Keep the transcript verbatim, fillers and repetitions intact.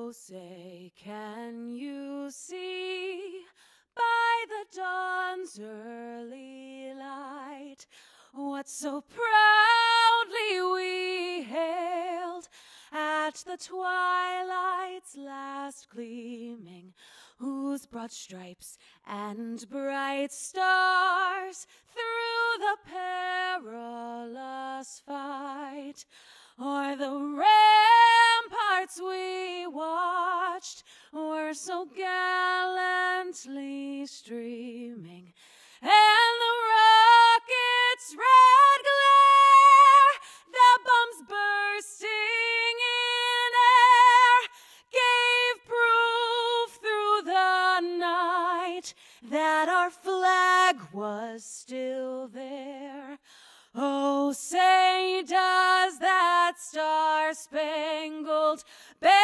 Oh, say, can you see by the dawn's early light what so proudly we hailed at the twilight's last gleaming, whose broad stripes and bright stars through the perilous fight o'er the ramparts we watched were so gallantly streaming, and the rocket's red glare, the bombs bursting in air, gave proof through the night that our flag was still there. Oh, say, does that Star Spangled Banner